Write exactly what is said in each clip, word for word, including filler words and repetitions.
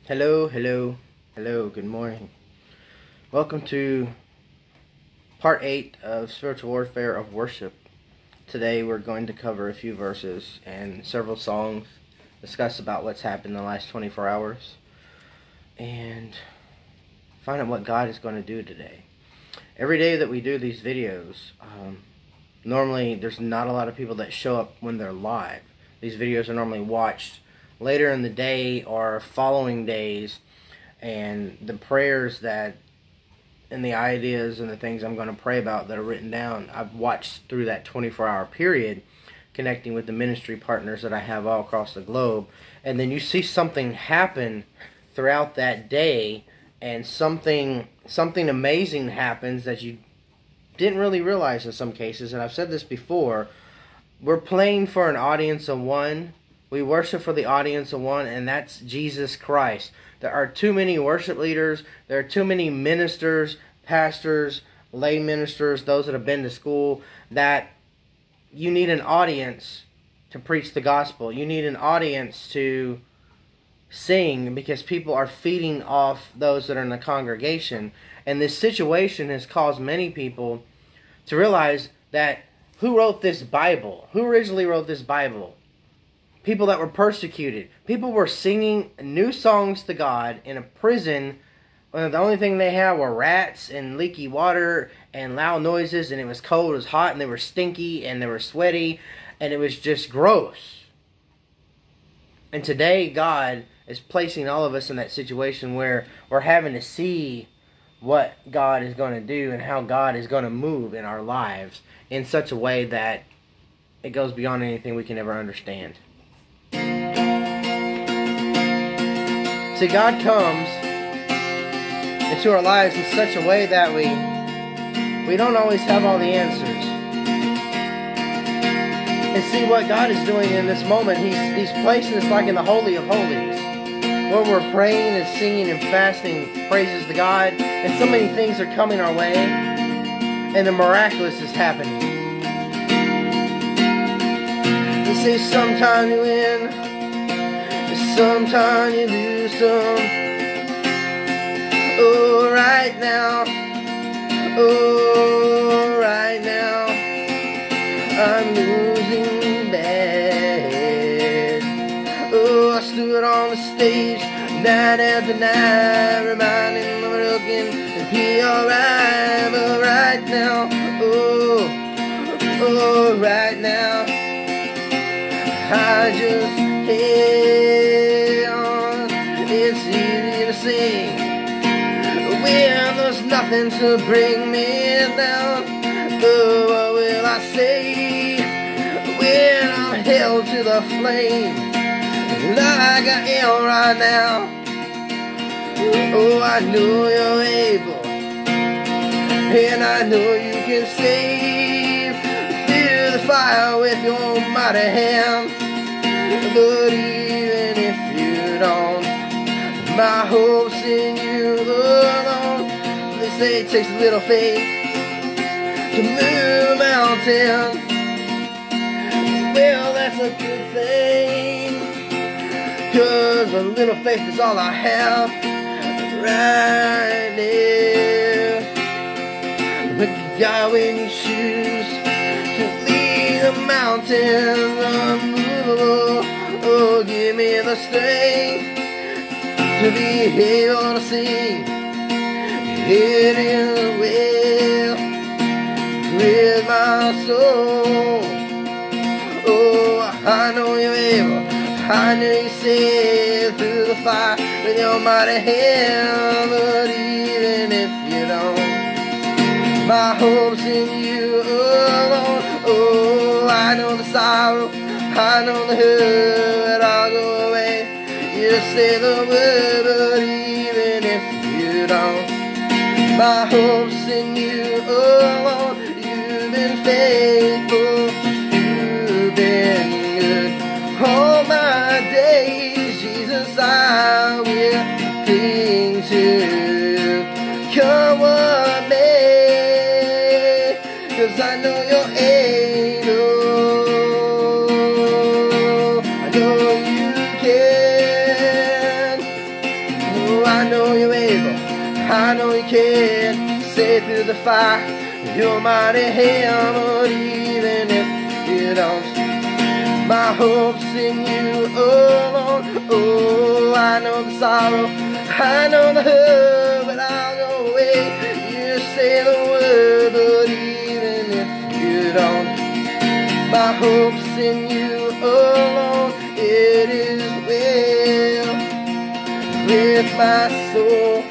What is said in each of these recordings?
Hello, hello, hello, good morning. Welcome to part eight of Spiritual Warfare of Worship. Today we're going to cover a few verses and several songs, discuss about what's happened in the last twenty-four hours, and find out what God is going to do today. Every day that we do these videos, um, normally there's not a lot of people that show up when they're live. These videos are normally watched later in the day or following days, and the prayers that and the ideas and the things I'm going to pray about that are written down, I've watched through that twenty-four hour period, connecting with the ministry partners that I have all across the globe. And then you see something happen throughout that day, and something something amazing happens that you didn't really realize in some cases. And I've said this before, we're playing for an audience of one. We worship for the audience of one, and that's Jesus Christ. There are too many worship leaders. There are too many ministers, pastors, lay ministers, those that have been to school, that you need an audience to preach the gospel. You need an audience to sing, because people are feeding off those that are in the congregation. And this situation has caused many people to realize that who wrote this Bible? Who originally wrote this Bible? People that were persecuted. People were singing new songs to God in a prison when the only thing they had were rats and leaky water and loud noises, and it was cold, it was hot, and they were stinky, and they were sweaty, and it was just gross. And today, God is placing all of us in that situation where we're having to see what God is going to do and how God is going to move in our lives in such a way that it goes beyond anything we can ever understand. See, God comes into our lives in such a way that we we don't always have all the answers. And see, what God is doing in this moment, He's He's placing us like in the Holy of Holies, where we're praying and singing and fasting praises to God, and so many things are coming our way, and the miraculous is happening. You see, sometimes you win, sometimes you lose some. Oh, right now, oh, right now, I'm losing bad. Oh, I stood on the stage night after night, reminding them of looking to be alright. But right now, oh, oh, right now, I just can't. It's easy to sing when there's nothing to bring me down. Oh, what will I say when I'm held to the flame like I am right now? Oh, I know you're able, and I know you can save through the fire with your mighty hand. But even if you don't, my hope's in you alone. They say it takes a little faith to move a mountain. Well, that's a good thing, 'cause a little faith is all I have right now. But God, when you choose to lead a mountain unmovable, oh, give me the strength to be able to sing it in well with my soul. Oh, I know you're able, I know you said through the fire with your mighty hand. But even if you don't, my hope's in you alone. Oh, I know the sorrow, I know the hurt, I'll go away. You say the word, but even if you don't, my hope's in you alone. You've been faithful, you've been good all my days. Jesus, I will cling to you, come what may, 'cause I know you're able. I know you can. we can say through the fire, you're mighty hand. But even if you don't, my hope's in you alone. Oh, I know the sorrow, I know the hurt, but I'll go away. You say the word, but even if you don't, my hope's in you alone. It is well with my soul.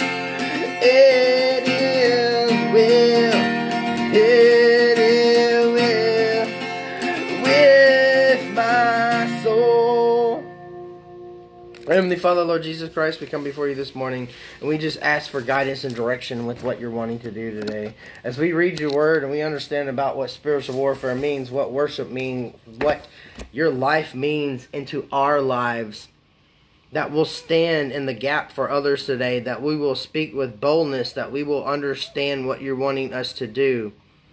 It is well. It is well with my soul. Heavenly Father, Lord Jesus Christ, we come before you this morning and we just ask for guidance and direction with what you're wanting to do today. As we read your word and we understand about what spiritual warfare means, what worship means, what your life means into our lives, that we'll stand in the gap for others today, that we will speak with boldness, that we will understand what you're wanting us to do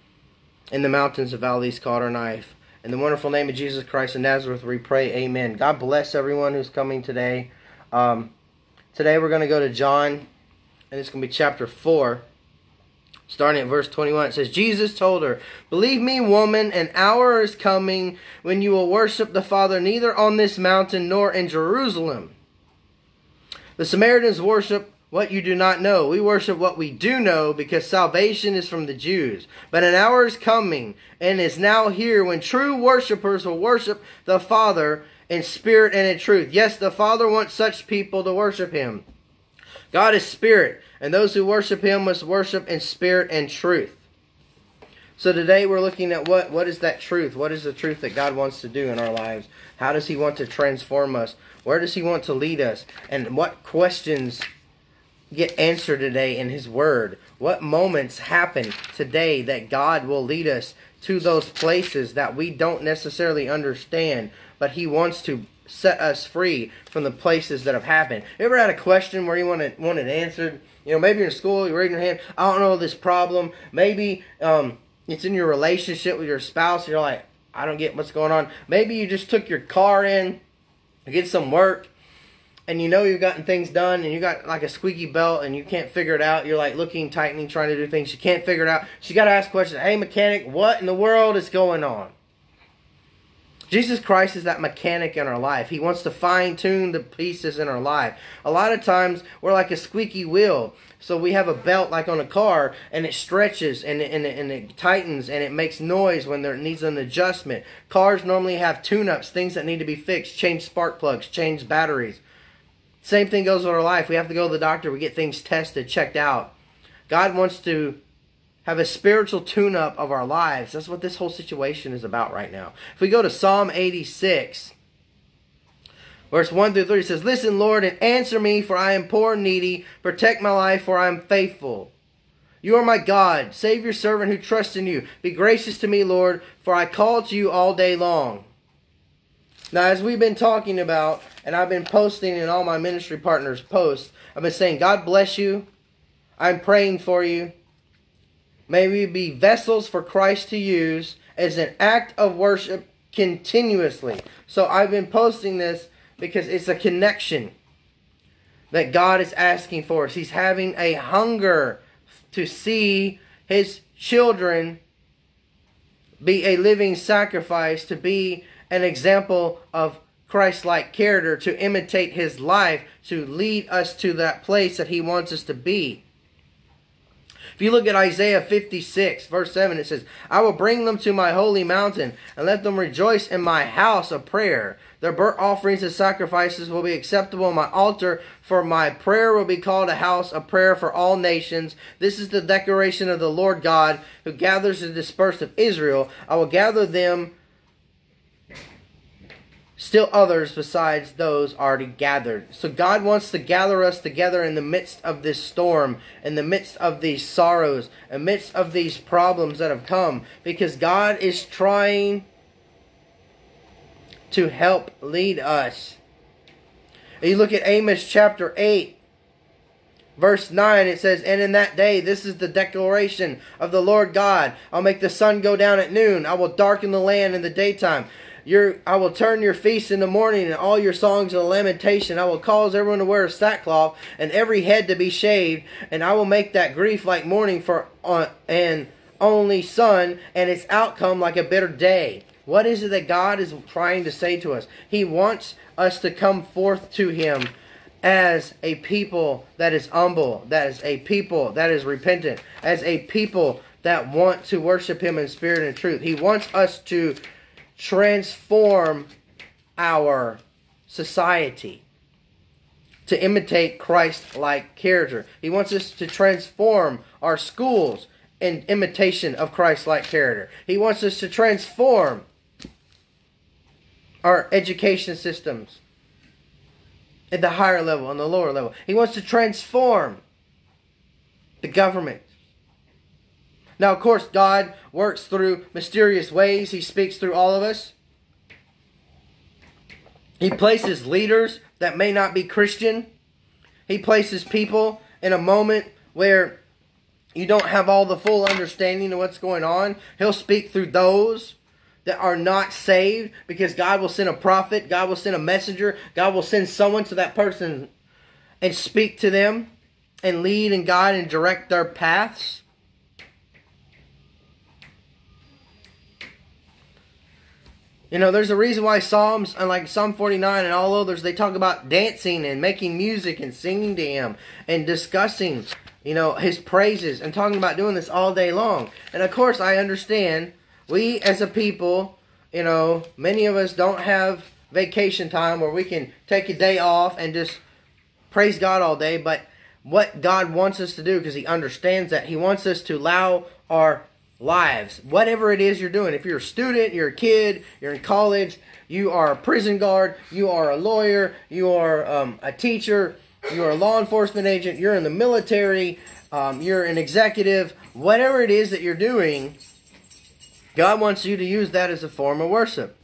in the mountains of valleys called our knife. In the wonderful name of Jesus Christ of Nazareth, we pray, amen. God bless everyone who's coming today. Um, today we're going to go to John, and it's going to be chapter four, starting at verse twenty-one. It says, Jesus told her, "Believe me, woman, an hour is coming when you will worship the Father neither on this mountain nor in Jerusalem. The Samaritans worship what you do not know. We worship what we do know, because salvation is from the Jews. But an hour is coming and is now here when true worshipers will worship the Father in spirit and in truth." Yes, the Father wants such people to worship Him. God is spirit, and those who worship Him must worship in spirit and truth. So today we're looking at what, what is that truth? What is the truth that God wants to do in our lives? How does He want to transform us? Where does He want to lead us? And what questions get answered today in His Word? What moments happen today that God will lead us to those places that we don't necessarily understand, but He wants to set us free from the places that have happened? You ever had a question where you wanted, wanted answered? You know, maybe you're in school, you're raising your hand, I don't know this problem. Maybe um, it's in your relationship with your spouse, and you're like, I don't get what's going on. Maybe you just took your car in to get some work, and you know you've gotten things done, and you got like a squeaky belt, and you can't figure it out. You're like looking, tightening, trying to do things. You can't figure it out. So you got to ask questions. Hey, mechanic, what in the world is going on? Jesus Christ is that mechanic in our life. He wants to fine-tune the pieces in our life. A lot of times, we're like a squeaky wheel. So we have a belt like on a car, and it stretches, and it, and it, and it tightens, and it makes noise when there needs an adjustment. Cars normally have tune-ups, things that need to be fixed, change spark plugs, change batteries. Same thing goes with our life. We have to go to the doctor. We get things tested, checked out. God wants to have a spiritual tune-up of our lives. That's what this whole situation is about right now. If we go to Psalm eighty-six, verse one through three, it says, "Listen, Lord, and answer me, for I am poor and needy. Protect my life, for I am faithful. You are my God. Save your servant who trusts in you. Be gracious to me, Lord, for I call to you all day long." Now, as we've been talking about, and I've been posting in all my ministry partners' posts, I've been saying, God bless you. I'm praying for you. May we be vessels for Christ to use as an act of worship continuously. So I've been posting this because it's a connection that God is asking for us. He's having a hunger to see His children be a living sacrifice, to be an example of Christ-like character, to imitate His life, to lead us to that place that He wants us to be. If you look at Isaiah fifty-six, verse seven, it says, "I will bring them to my holy mountain, and let them rejoice in my house of prayer. Their burnt offerings and sacrifices will be acceptable on my altar, for my prayer will be called a house of prayer for all nations. This is the declaration of the Lord God, who gathers the dispersed of Israel. I will gather them, still others besides those already gathered." So God wants to gather us together in the midst of this storm, in the midst of these sorrows, in the midst of these problems that have come, because God is trying to help lead us. And you look at Amos chapter eight, verse nine, it says, "And in that day," this is the declaration of the Lord God, "I'll make the sun go down at noon. I will darken the land in the daytime. your I will turn your feasts in the morning and all your songs into lamentation. I will cause everyone to wear sackcloth and every head to be shaved, and I will make that grief like mourning for uh, an only son, and its outcome like a bitter day. What is it that God is trying to say to us? He wants us to come forth to Him as a people that is humble, that is a people that is repentant, as a people that want to worship Him in spirit and truth. He wants us to transform our society to imitate Christ-like character. He wants us to transform our schools in imitation of Christ-like character. He wants us to transform our education systems at the higher level and the lower level. He wants to transform the government. Now, of course, God works through mysterious ways. He speaks through all of us. He places leaders that may not be Christian. He places people in a moment where you don't have all the full understanding of what's going on. He'll speak through those that are not saved, because God will send a prophet, God will send a messenger, God will send someone to that person and speak to them and lead and guide and direct their paths. You know, there's a reason why Psalms, like Psalm forty-nine and all others, they talk about dancing and making music and singing to Him and discussing, you know, His praises and talking about doing this all day long. And of course, I understand, we as a people, you know, many of us don't have vacation time where we can take a day off and just praise God all day. But what God wants us to do, because He understands that, He wants us to allow our lives, whatever it is you're doing. If you're a student, you're a kid, you're in college, you are a prison guard, you are a lawyer, you are um, a teacher, you're a law enforcement agent, you're in the military, um, you're an executive, whatever it is that you're doing, God wants you to use that as a form of worship.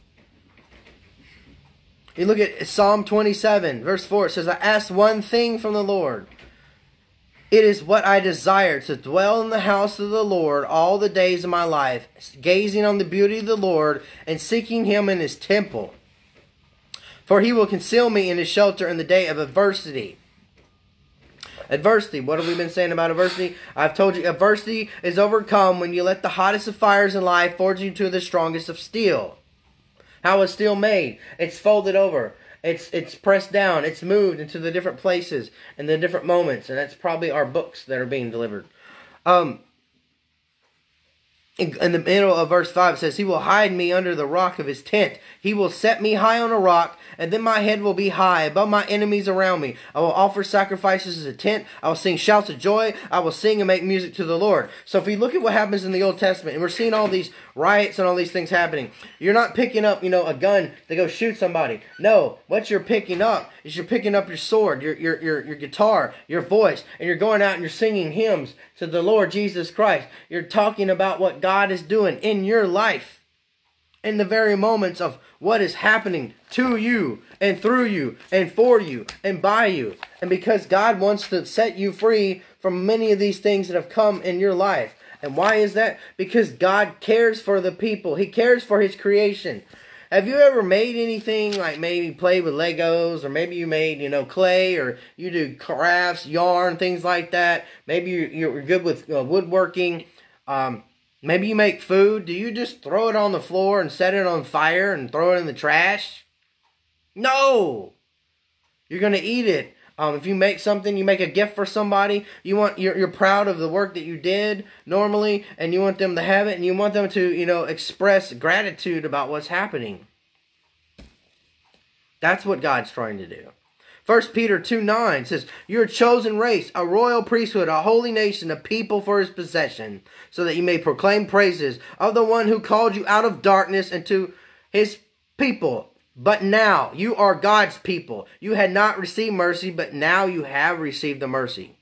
You look at Psalm twenty-seven, verse four. It says, I asked one thing from the Lord. It is what I desire, to dwell in the house of the Lord all the days of my life, gazing on the beauty of the Lord and seeking Him in His temple. For He will conceal me in His shelter in the day of adversity. Adversity. What have we been saying about adversity? I've told you, adversity is overcome when you let the hottest of fires in life forge you to the strongest of steel. How is steel made? It's folded over. It's it's pressed down. It's moved into the different places and the different moments. And that's probably our books that are being delivered. Um, in, in the middle of verse five, it says, He will hide me under the rock of His tent. He will set me high on a rock, and then my head will be high above my enemies around me. I will offer sacrifices as a tent. I will sing shouts of joy. I will sing and make music to the Lord. So if we look at what happens in the Old Testament, and we're seeing all these riots and all these things happening, you're not picking up, you know, a gun to go shoot somebody. No, what you're picking up is you're picking up your sword, your, your, your, your guitar, your voice, and you're going out and you're singing hymns to the Lord Jesus Christ. You're talking about what God is doing in your life, in the very moments of what is happening to you and through you and for you and by you. And because God wants to set you free from many of these things that have come in your life. And why is that? Because God cares for the people. He cares for His creation. Have you ever made anything, like maybe played with Legos, or maybe you made, you know, clay, or you do crafts, yarn, things like that? Maybe you're good with uh, woodworking. Um, maybe you make food. Do you just throw it on the floor and set it on fire and throw it in the trash? No! You're going to eat it. Um, if you make something, you make a gift for somebody, you want, you're, you're proud of the work that you did normally, and you want them to have it, and you want them to, you know, express gratitude about what's happening. That's what God's trying to do. First Peter two nine says, You're a chosen race, a royal priesthood, a holy nation, a people for His possession, so that you may proclaim praises of the one who called you out of darkness into His people. But now you are God's people. You had not received mercy, but now you have received the mercy.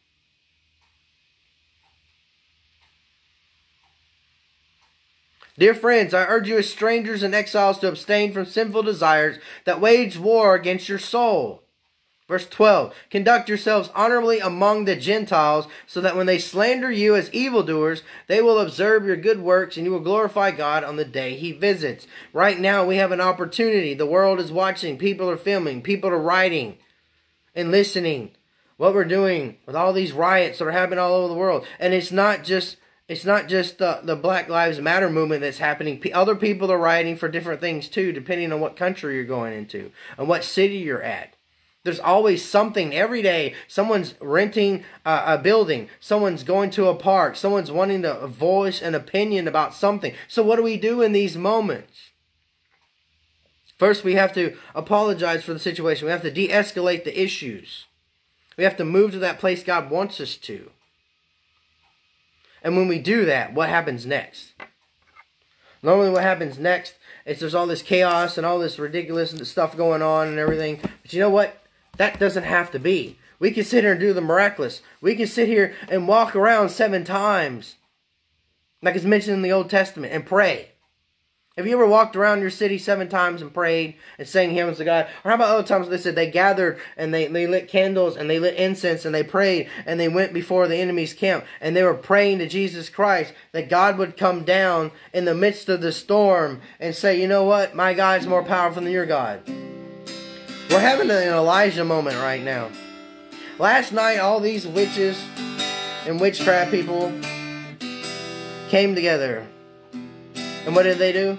Dear friends, I urge you as strangers and exiles to abstain from sinful desires that wage war against your soul. Verse twelve, conduct yourselves honorably among the Gentiles, so that when they slander you as evildoers, they will observe your good works, and you will glorify God on the day He visits. Right now, we have an opportunity. The world is watching. People are filming. People are writing and listening. What we're doing with all these riots that are happening all over the world. And it's not just it's not just the, the Black Lives Matter movement that's happening. P- other people are rioting for different things too, depending on what country you're going into and what city you're at. There's always something every day. Someone's renting a, a building. Someone's going to a park. Someone's wanting to voice an opinion about something. So what do we do in these moments? First, we have to apologize for the situation. We have to de-escalate the issues. We have to move to that place God wants us to. And when we do that, what happens next? Normally what happens next is there's all this chaos and all this ridiculous stuff going on and everything. But you know what? That doesn't have to be. We can sit here and do the miraculous. We can sit here and walk around seven times, like it's mentioned in the Old Testament, and pray. Have you ever walked around your city seven times and prayed and sang hymns to God? Or how about other times they said they gathered and they, they lit candles and they lit incense and they prayed and they went before the enemy's camp and they were praying to Jesus Christ that God would come down in the midst of the storm and say, you know what? My God's more powerful than your God. We're having an Elijah moment right now. Last night, all these witches and witchcraft people came together. And what did they do?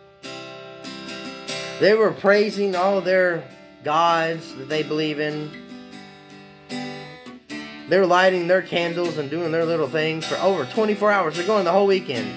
They were praising all their gods that they believe in. They were lighting their candles and doing their little things for over twenty-four hours. They're going the whole weekend.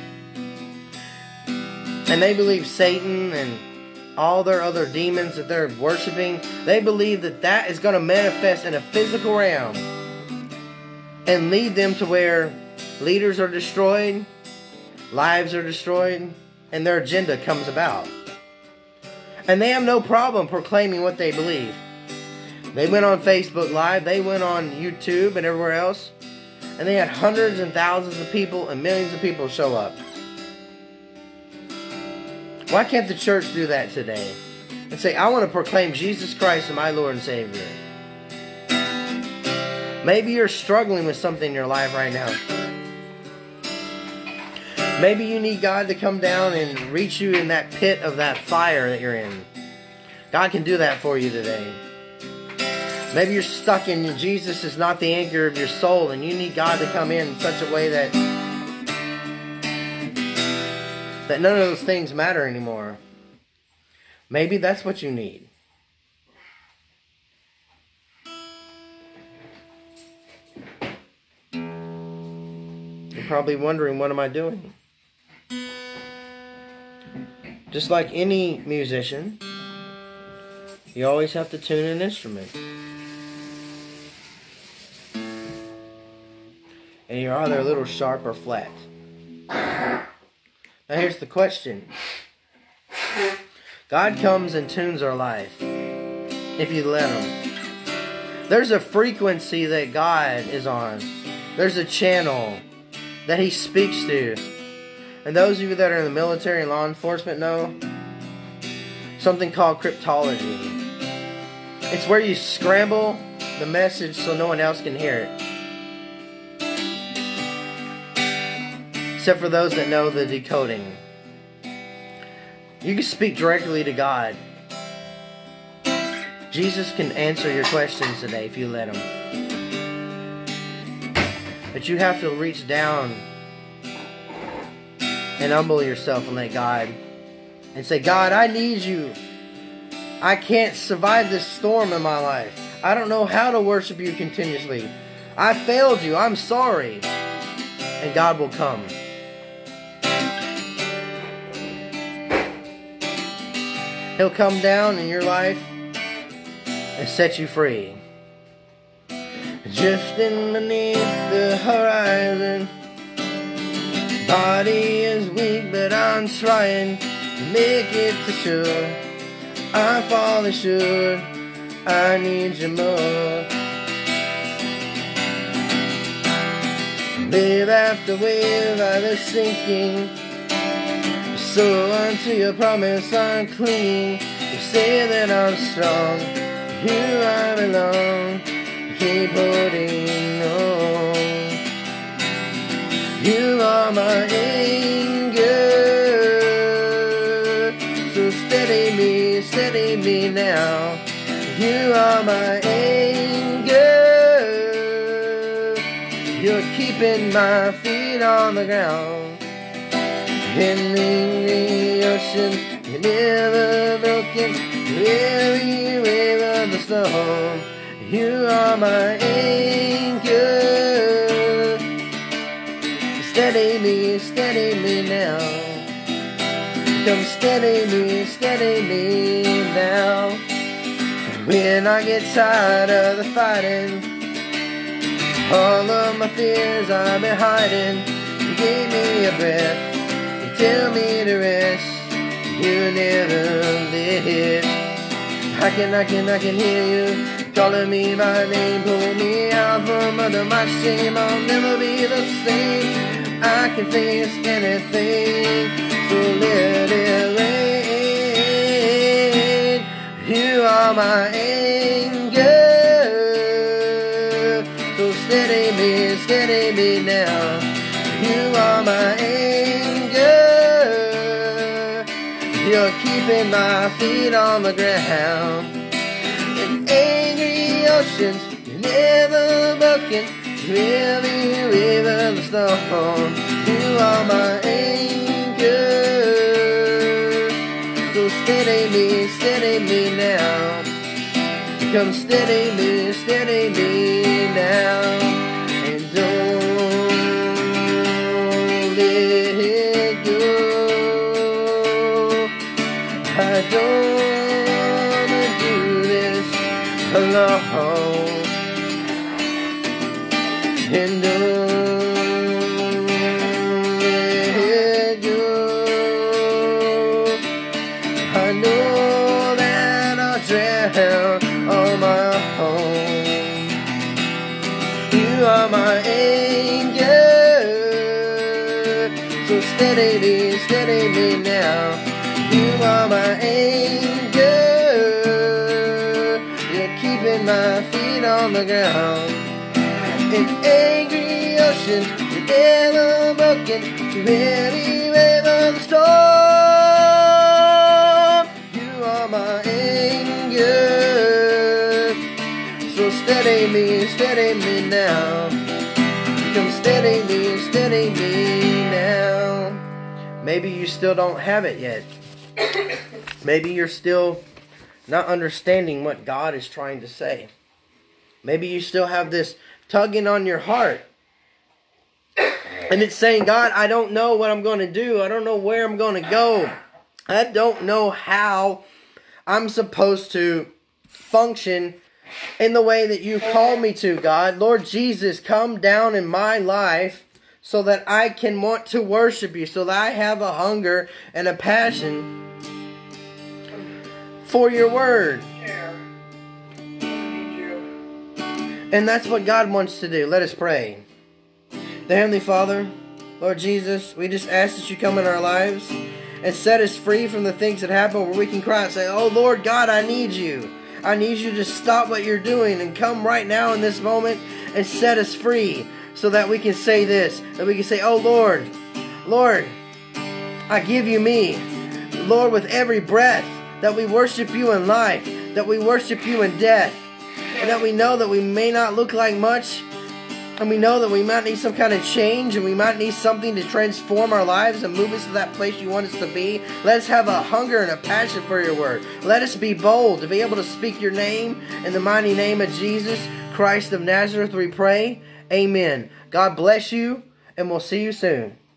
And they believe Satan and all their other demons that they're worshiping, they believe that that is going to manifest in a physical realm and lead them to where leaders are destroyed, lives are destroyed, and their agenda comes about. And they have no problem proclaiming what they believe. They went on Facebook Live, they went on YouTube and everywhere else, and they had hundreds and thousands of people and millions of people show up. Why can't the church do that today? And say, I want to proclaim Jesus Christ as my Lord and Savior. Maybe you're struggling with something in your life right now. Maybe you need God to come down and reach you in that pit of that fire that you're in. God can do that for you today. Maybe you're stuck and Jesus is not the anchor of your soul and you need God to come in in such a way that that none of those things matter anymore. Maybe that's what you need. You're probably wondering, what am I doing? Just like any musician, you always have to tune an instrument. And you're either a little sharp or flat. Now here's the question. God comes and tunes our life if you let Him. There's a frequency that God is on. There's a channel that He speaks to. And those of you that are in the military and law enforcement know something called cryptology. It's where you scramble the message so no one else can hear it. Except for those that know the decoding. You can speak directly to God. Jesus can answer your questions today if you let Him. But you have to reach down and humble yourself and let God and say, God, I need you. I can't survive this storm in my life. I don't know how to worship you continuously. I failed you. I'm sorry. And God will come. He'll come down in your life and set you free. Drifting beneath the horizon. Body is weak, but I'm trying to make it to shore. I'm falling short. I need you more. Wave after wave, I was sinking. So unto your promise I'm clinging. You say that I'm strong, You I belong. Keep holding on. You are my anchor, so steady me, steady me now. You are my anchor. You're keeping my feet on the ground. In the ocean, you're never broken. Every wave of the storm, you are my anchor. Steady me, steady me now. Come steady me, steady me now. When I get tired of the fighting, all of my fears I've been hiding, you gave me a breath, you tell me to rest, you never did. I can, I can, I can hear you calling me by name, pull me out from under my shame. I'll never be the same. I can face anything, so let it rain. You are my anchor, so steady me, steady me now. You are my anchor. You're keeping my feet on the ground. In angry oceans, you're never broken. Every river the storm, you are my anchor. So steady me, steady me now. Come steady me, steady me now. And don't let it go. I don't wanna do this alone. And don't let go. I know that I'll drown on my own. You are my anchor, so steady me, steady me now. You are my anchor. You're keeping my feet on the ground. In angry oceans, you're never broken. Through every wave of the storm, you are my anchor. So steady me, steady me now. Come steady me, steady me now. Maybe you still don't have it yet. Maybe you're still not understanding what God is trying to say. Maybe you still have this tugging on your heart. And it's saying, God, I don't know what I'm going to do. I don't know where I'm going to go. I don't know how I'm supposed to function in the way that you call me to, God. Lord Jesus, come down in my life so that I can want to worship you, so that I have a hunger and a passion for your word. And that's what God wants to do. Let us pray. The Heavenly Father, Lord Jesus, we just ask that you come in our lives and set us free from the things that happen where we can cry and say, oh Lord God, I need you. I need you to stop what you're doing and come right now in this moment and set us free so that we can say this. That we can say, oh Lord, Lord, I give you me. Lord, with every breath, that we worship you in life, that we worship you in death. And that we know that we may not look like much, and we know that we might need some kind of change, and we might need something to transform our lives and move us to that place you want us to be. Let us have a hunger and a passion for your word. Let us be bold to be able to speak your name in the mighty name of Jesus Christ of Nazareth, we pray. Amen. God bless you, and we'll see you soon.